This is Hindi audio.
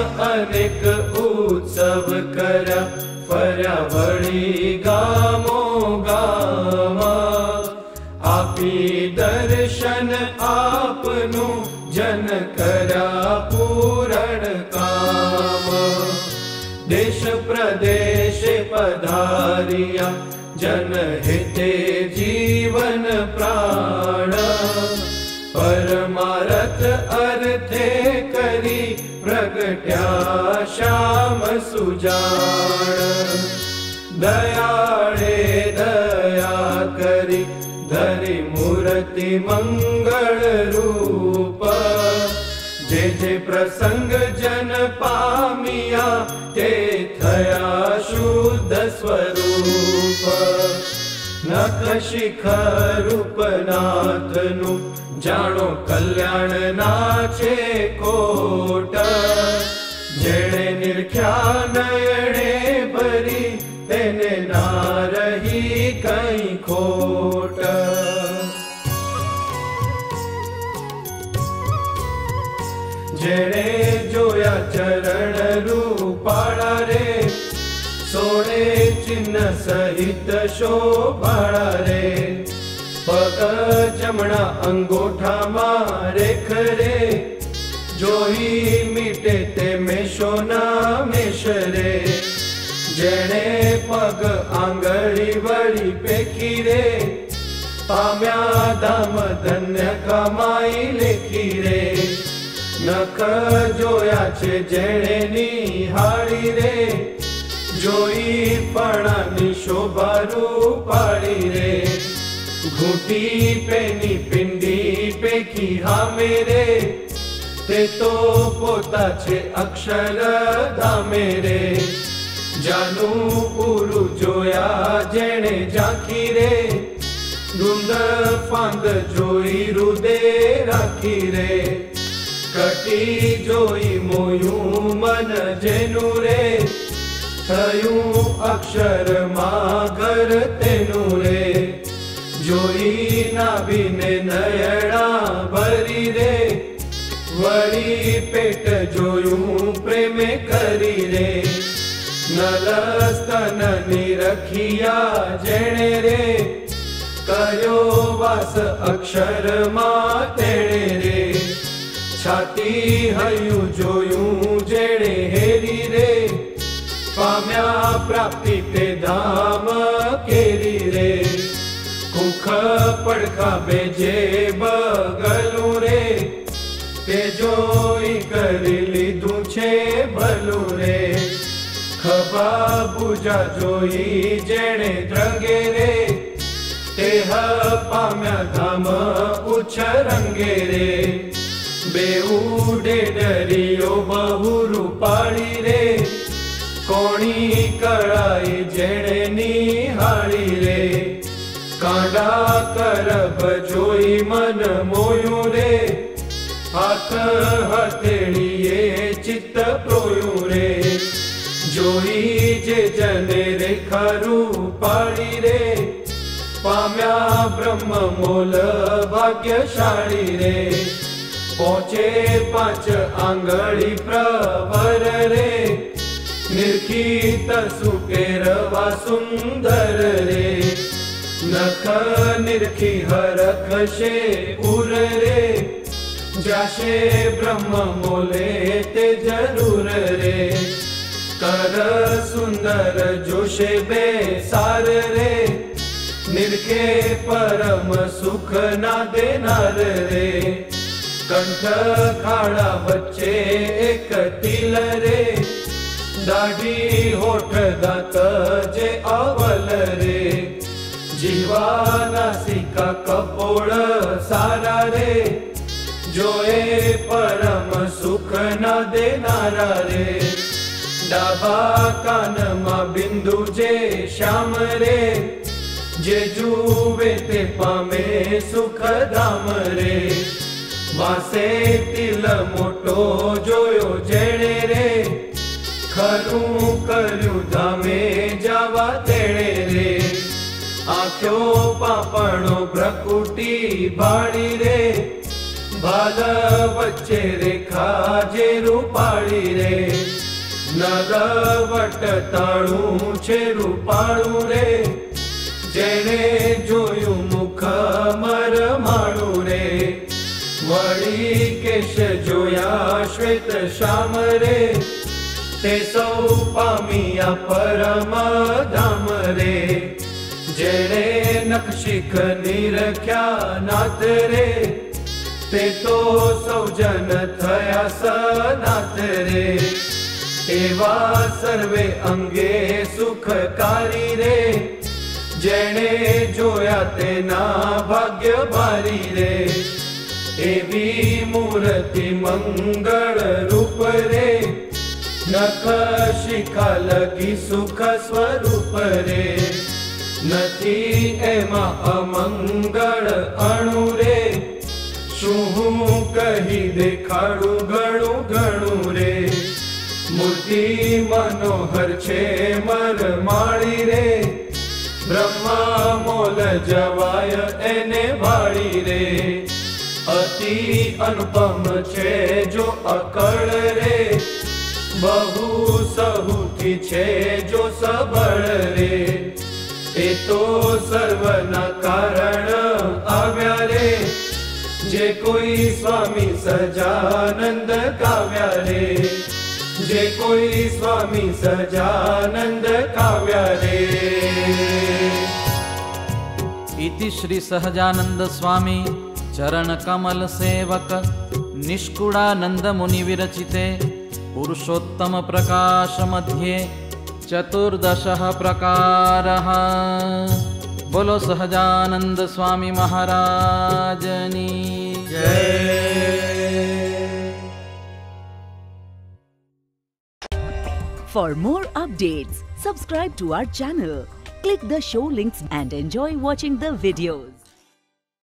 अनेक उत्सव कर्या फर्या वळी गामो गामा आपी दर्शन आपनु जन कर्या पूरण काम देश प्रदेशे पधारिया जन हिते जीवन प्राण परमारथ अर्थे करी प्रगट्या श्याम सुजान दयाळे दया करी धरी मूर्ति मंगल रूप जे जे प्रसंग जन पामिया ते थया शुद्ध स्वरूप नख शिखर रूपनाथनु जानो कल्याण नाचे कोट जेणे निरख्या नयणे भरी तेने ना रही कई खोट जेणे जोया चरण रूपाळा रे सोने चिन्ह सहित शोभाळा रे पग जमणा अंगोठा मारे खरे जोई मीटे ते मेशो ना मेशरे जेणे पग आंगळी वळी पेखी रे पाम्या धाम धन्य कमाई लेखी रे नख जोया छे जेणे निहाळी रे जोई पणानी शोभा रूपाळी रे घूटी पेनी पिंडी पेखी हा मेरे ते तो पोता छे अक्षर धामे रे जानू पूरु जोया जेणे झांकी रे धुंद फांद जोई रुदे राखी रे कटी जोई मोयू मन जेनु रे थयू अक्षर मागर तेनु रे जोई नाभीने नयणा भरी रे वળી पेट जोયું प्रेमे करी रे नलस्तन निरखिया जेणे रे कयो वास अक्षर मां तेणे रे छाती हयू जोયું जेणे हेरी रे पाम्या प्राप्ति ते धाम केरी रे कुख पड़खा बेजे बगलू रे ते जोई करी लीधु छे भलू रे खबा बुजा जोई जेणे द्रंगे रे तेह पाम्या धाम उच्च रंगे रे बेऊ डेडरियो बहु रूपाળી रे कोणी कळाई जेणे निहाળી रे कांडा करब जोई मन मोयू रे हाथ हथेळीए चित्त प्रोयू रे जोई जे जने रेखा रूपाળી रे पाम्या ब्रह्म मोल भाग्यशाળી रे पहुंचे 5 आंगળી प्रवर रे निर्खित सुकेरवा सुंदर रे नख निर्खी हरख शे उर रे जाशे ब्रह्म मोले ते जरूर रे कर सुंदर जोशे बेसार रे निर्खे परम सुख ना देनार रे कंठ खाड़ा बच्चे एक तिल रे दाढ़ी होठ दांत जे अवल रे जीवा नासिका कपोळ सारा रे जोए परम सुख ना देनारा रे डाबा कान मा बिंदु जे श्याम रे जे जुवे ते पामे सुख धाम रे वासे तिल मोटो जोयो जेणे रे खरू कर्यु धामे जावा तेणे रे आख्यो पापणो प्रकुटी भाड़ी रे ભાલ વચ્ચે રેખા જે રૂપાળી રે નગવટ તાળું છે રૂપાળું રે જેણે જોયું મુખ મરમાળું રે વળી કેશ જોયા શ્વેત શ્યામ રે તે સૌ પામ્યા પરમ ધામ રે જેણે નખશિખ નિરખ્યા નાથ રે તે તો સૌ જન થયા સનાથ રે એવા સર્વે અંગે સુખકારી રે જેણે જોયા તેના ભાગ્ય ભારી રે એવી મૂર્તિ મંગળ રૂપ રે નખ શિખા લગી સુખ સ્વરૂપ રે નથી એમાં અમંગળ અણુ રે શું હું કહી દેખાડું ઘણું ઘણું રે મૂર્તિ મનોહર છે મરમાળી રે બ્રહ્મા મોલ જવાય એને ભાળી રે અતિ અનુપમ છે જો અકળ રે બહુ સહુથી છે જો સબળ રે એ તો સર્વના કારણ આવ્યા રે જે કોઈ સ્વામી સહજાનંદ કાવ્યા રે જે કોઈ સ્વામી સહજાનંદ કાવ્યા રે इति श्री सहजानंद स्वामी चरण कमल सेवक निष्कुलानंद मुनि विरचिते पुरुषोत्तम प्रकाश मध्ये चतुर्दशः प्रकारः। बोलो सहजानंद स्वामी महाराजनी जय। For more updates, subscribe to our channel, click the show links and enjoy watching the videos.